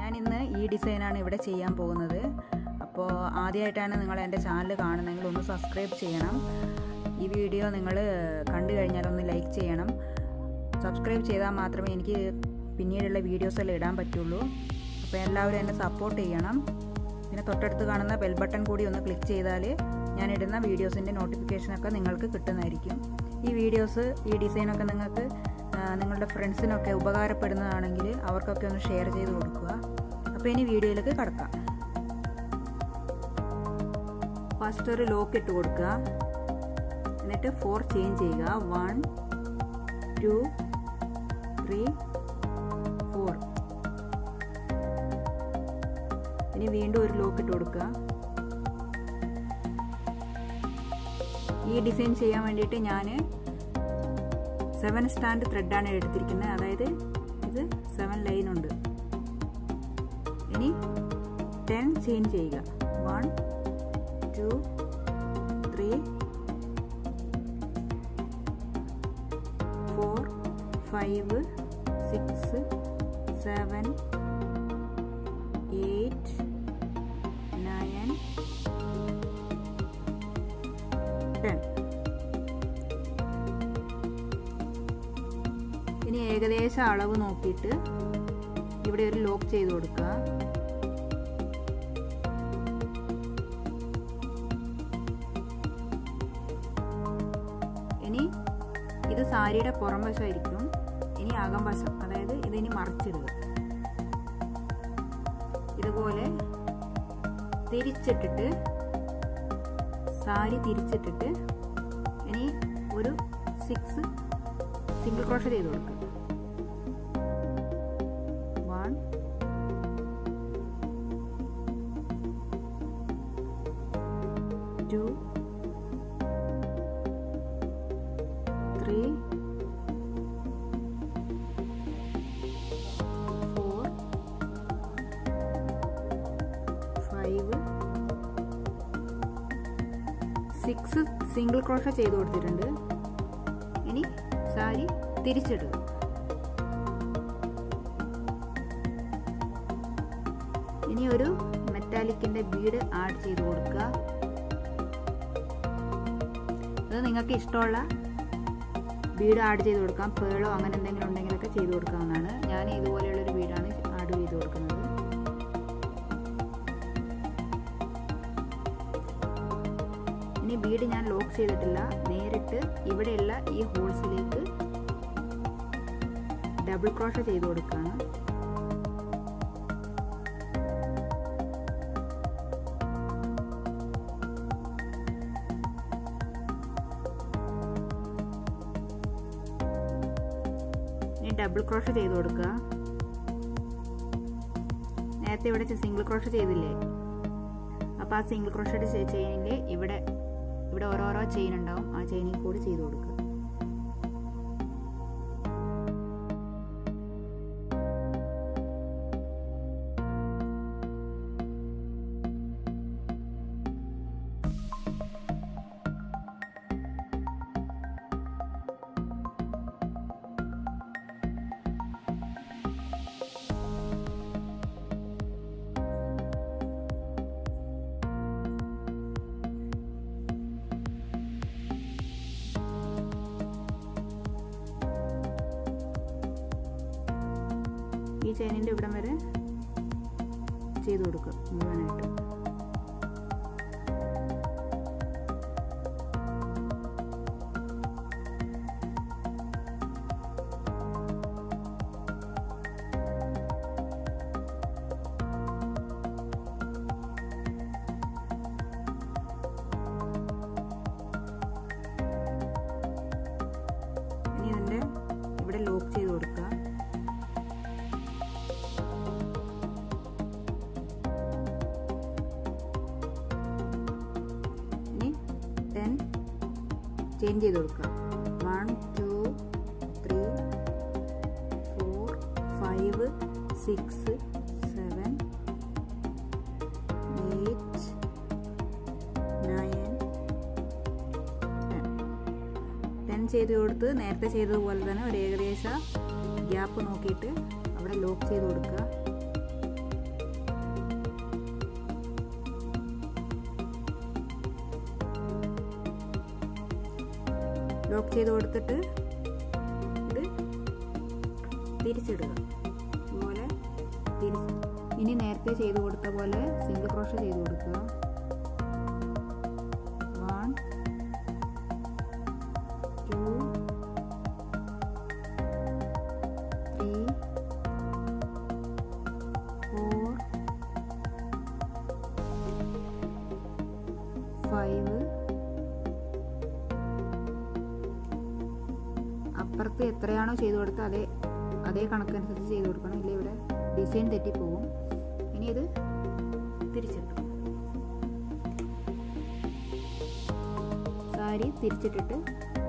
ഞാനിന്ന് ഈ ഡിസൈനാണ് ഇവിടെ ചെയ്യാൻ പോകുന്നത്. അപ്പോൾ ആദ്യമായിട്ടാണ് നിങ്ങൾ എൻ്റെ ചാനൽ കാണുന്നതെങ്കിൽ ഒന്ന് സബ്സ്ക്രൈബ് ചെയ്യണം. ഈ വീഡിയോ നിങ്ങൾ കണ്ടു കഴിഞ്ഞാൽ ഒന്ന് ലൈക്ക് ചെയ്യണം. സബ്സ്ക്രൈബ് ചെയ്താൽ മാത്രമേ എനിക്ക് പിന്നീടുള്ള വീഡിയോസെല്ലാം ഇടാൻ പറ്റുള്ളൂ. അപ്പോൾ എല്ലാവരും എന്നെ സപ്പോർട്ട് ചെയ്യണം. പിന്നെ തൊട്ടടുത്ത് കാണുന്ന ബെൽ ബട്ടൺ കൂടി ഒന്ന് ക്ലിക്ക് ചെയ്താൽ ഞാനിടുന്ന വീഡിയോസിൻ്റെ നോട്ടിഫിക്കേഷനൊക്കെ നിങ്ങൾക്ക് കിട്ടുന്നതായിരിക്കും. ഈ വീഡിയോസ്, ഈ ഡിസൈനൊക്കെ നിങ്ങൾക്ക് നിങ്ങളുടെ ഫ്രണ്ട്സിനൊക്കെ ഉപകാരപ്പെടുന്നതാണെങ്കിൽ അവർക്കൊക്കെ ഒന്ന് ഷെയർ ചെയ്ത് കൊടുക്കുക. അപ്പോൾ ഇനി വീഡിയോയിലേക്ക് കടക്കാം. ഫസ്റ്റ് ഒരു ലോക്ക് ഇട്ട് കൊടുക്കുക. എന്നിട്ട് 4 ചേഞ്ച് ചെയ്യുക. 1 2 3 4. ഇനി വീണ്ടും ഒരു ലോക്ക് ഇട്ട് കൊടുക്കുക. ഈ ഡിസൈൻ ചെയ്യാൻ വേണ്ടിയിട്ട് ഞാൻ 7 സ്റ്റാൻഡ് ത്രെഡാണ് എടുത്തിരിക്കുന്നത്. അതായത് ഇത് 7 ലൈൻ ഉണ്ട്. ഇനി 10 ചേഞ്ച് ചെയ്യുക. 1 2 3 4 5 6 7 8 9 10. ഇനി ഏകദേശം അളവ് നോക്കിയിട്ട് ഇവിടെ ഒരു ലോക്ക് ചെയ്ത് കൊടുക്കുക. ഇനി ഇത് സാരിയുടെ പുറം വശമായിരിക്കും. ഇനി അകം വശം, അതായത് ഇതിനി മറിച്ചിടുക. ഇതുപോലെ തിരിച്ചിട്ടിട്ട്, സാരി തിരിച്ചിട്ടിട്ട് ഇനി ഒരു 6 സിംഗിൾ ക്രോഷേ ചെയ്ത് കൊടുക്കുക. 1 2 3 4 5 6 സിംഗിൾ ക്രോഷേ ചെയ്ത് കൊടുത്തിട്ടുണ്ട്. ഇനി സാരി തിരിച്ചിടുക. ഇനി ഒരു മെറ്റാലിക്കിന്റെ ബീഡ് ആഡ് ചെയ്ത് കൊടുക്കുക. അത് നിങ്ങൾക്ക് ഇഷ്ടമുള്ള ബീഡ് ആഡ് ചെയ്ത് കൊടുക്കാം. പേളോ അങ്ങനെ എന്തെങ്കിലും ഉണ്ടെങ്കിലൊക്കെ ചെയ്ത് കൊടുക്കാവുന്നതാണ്. ഞാൻ ഇതുപോലെയുള്ളൊരു ബീഡാണ് ആഡ് ചെയ്ത് കൊടുക്കുന്നത്. ഇനി ബീഡ് ഞാൻ ലോക്ക് ചെയ്തിട്ടില്ല. നേരിട്ട് ഇവിടെയുള്ള ഈ ഹോൾസിലേക്ക് ഡബിൾ ക്രോഷേ ചെയ്ത് കൊടുക്കുകയാണ്. ഇനി ഡബിൾ ക്രോഷേ ചെയ്ത് കൊടുക്കുക. നേരത്തെ ഇവിടെ സിംഗിൾ ക്രോഷേ ചെയ്തില്ലേ, അപ്പോൾ ആ സിംഗിൾ ക്രോഷയുടെ ചെയിനിൽ ഇവിടെ ഓരോരോ ചെയിൻ ഉണ്ടാവും. ആ ചെയിനിൽ കൂടി ചെയ്ത് കൊടുക്കുക. ഈ ചെയിനിൻ്റെ ഇവിടം വരെ ചെയ്ത് കൊടുക്കുക മുഴുവനായിട്ട്. ഇനി ഇതിൻ്റെ ഇവിടെ ലോക്ക് ചെയ്ത് കൊടുക്കുക. ചേഞ്ച് ചെയ്ത് കൊടുക്കുക. 1 2 3 4 5 6 7 8 9 10 ചെയ്ത് കൊടുത്ത് നേരത്തെ ചെയ്തതുപോലെ തന്നെ ഒരു ഏകദേശ ഗ്യാപ്പ് നോക്കിയിട്ട് അവിടെ ലോക്ക് ചെയ്ത് കൊടുക്കുക. ലോക്ക് ചെയ്ത് കൊടുത്തിട്ട് ഇത് തിരിച്ചിടുക. ഇതുപോലെ ഇനി നേരത്തെ ചെയ്ത് കൊടുത്ത പോലെ സിംഗിൾ ക്രോഷേ ചെയ്ത് കൊടുക്കുക. 1 2 3 4 5. അപ്പുറത്ത് എത്രയാണോ ചെയ്ത് കൊടുത്തത് അതേ കണക്കനുസരിച്ച് ചെയ്ത് കൊടുക്കണം. ഇല്ല ഇവിടെ ഡിസൈൻ തെറ്റിപ്പോവും. ഇനി ഇത് തിരിച്ചിട്ടു. സാരി തിരിച്ചിട്ടിട്ട്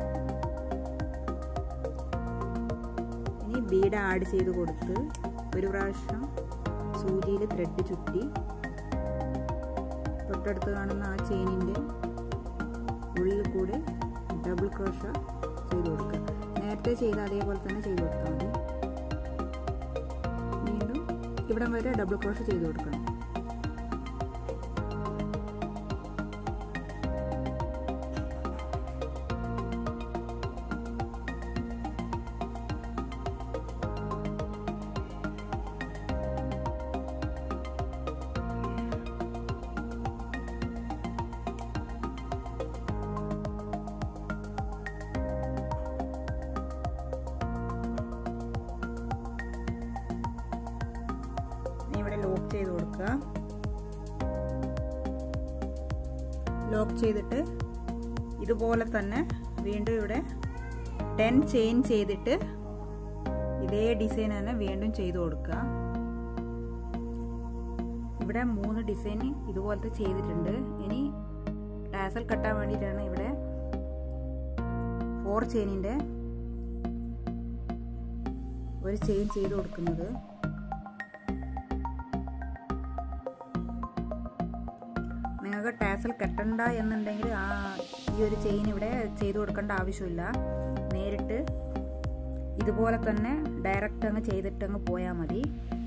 ഇനി ബീഡ് ആഡ് ചെയ്ത് കൊടുത്ത് ഒരു പ്രാവശ്യം സൂചിയിൽ ത്രെഡ് ചുറ്റി തൊട്ടടുത്ത് കാണുന്ന ആ ചെയിനിൻ്റെ ഉള്ളിൽ കൂടെ ഡബിൾ ക്രോഷ ചെയ്ത് കൊടുക്കുക. നേരത്തെ ചെയ്ത അതേപോലെ തന്നെ ചെയ്ത് കൊടുത്താൽ മതി. വീണ്ടും ഇവിടം വരെ ഡബിൾ ക്രോഷ ചെയ്ത് കൊടുക്കണം. ഇവിടെ ലോക്ക് ചെയ്ത് കൊടുക്കുക. ലോക്ക് ചെയ്തിട്ട് ഇതുപോലെ തന്നെ വീണ്ടും ഇവിടെ 10 ചെയിൻ ചെയ്തിട്ട് ഇതേ ഡിസൈൻ തന്നെ വീണ്ടും ചെയ്ത് കൊടുക്കുക. ഇവിടെ 3 ഡിസൈൻ ഇതുപോലത്തെ ചെയ്തിട്ടുണ്ട്. ഇനി ടാസൽ കട്ടാൻ വേണ്ടിയിട്ടാണ് ഇവിടെ 4 ചെയിനിൻ്റെ ഒരു ചെയിൻ ചെയ്ത് കൊടുക്കുന്നത്. നിങ്ങൾക്ക് ടാസൽ കെട്ടണ്ട എന്നുണ്ടെങ്കിൽ ഈ ഒരു ചെയിൻ ഇവിടെ ചെയ്ത് കൊടുക്കേണ്ട ആവശ്യമില്ല. നേരിട്ട് ഇതുപോലെ തന്നെ ഡയറക്റ്റ് അങ്ങ് ചെയ്തിട്ടങ്ങ് പോയാൽ മതി.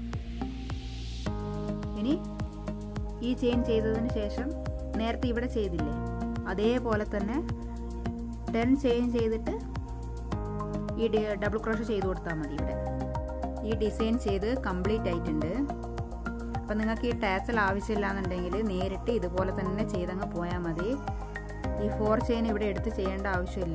ഇനി ഈ ചെയിൻ ചെയ്തതിന് ശേഷം നേരത്തെ ഇവിടെ ചെയ്തില്ലേ അതേപോലെ തന്നെ 10 ചെയിൻ ചെയ്തിട്ട് ഈ ഡബിൾ ക്രോഷ ചെയ്ത് കൊടുത്താൽ മതി. ഇവിടെ ഈ ഡിസൈൻ ചെയ്ത് കംപ്ലീറ്റ് ആയിട്ടുണ്ട്. അപ്പം നിങ്ങൾക്ക് ഈ ടാസൽ ആവശ്യമില്ല എന്നുണ്ടെങ്കിൽ നേരിട്ട് ഇതുപോലെ തന്നെ ചെയ്തങ്ങ് പോയാൽ മതി. ഈ 4 ചെയിൻ ഇവിടെ എടുത്ത് ചെയ്യേണ്ട ആവശ്യമില്ല.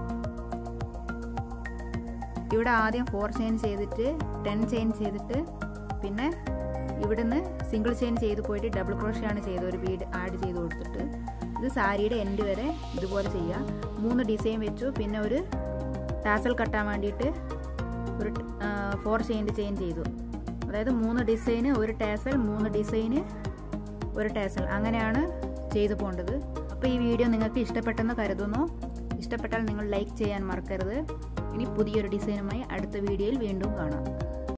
ഇവിടെ ആദ്യം 4 ചെയിൻ ചെയ്തിട്ട് 10 ചെയിൻ ചെയ്തിട്ട് പിന്നെ ഇവിടുന്ന് സിംഗിൾ ചെയിൻ ചെയ്ത് പോയിട്ട് ഡബിൾ ക്രോഷയാണ് ചെയ്ത് ഒരു ബീഡ് ആഡ് ചെയ്ത് കൊടുത്തിട്ട് ഇത് സാരിയുടെ എൻഡ് വരെ ഇതുപോലെ ചെയ്യുക. 3 ഡിസൈൻ വെച്ചു. പിന്നെ ഒരു ടാസൽ കട്ടാൻ വേണ്ടിയിട്ട് ഒരു 4 ചെയിൻ്റെ ചെയിൻ ചെയ്തു. അതായത് 3 ഡിസൈന് ഒരു ടാസൽ, 3 ഡിസൈന് ഒരു ടാസൽ, അങ്ങനെയാണ് ചെയ്തു പോകേണ്ടത്. അപ്പോൾ ഈ വീഡിയോ നിങ്ങൾക്ക് ഇഷ്ടപ്പെട്ടെന്ന് കരുതുന്നു. ഇഷ്ടപ്പെട്ടാൽ നിങ്ങൾ ലൈക്ക് ചെയ്യാൻ മറക്കരുത്. ഇനി പുതിയൊരു ഡിസൈനുമായി അടുത്ത വീഡിയോയിൽ വീണ്ടും കാണാം.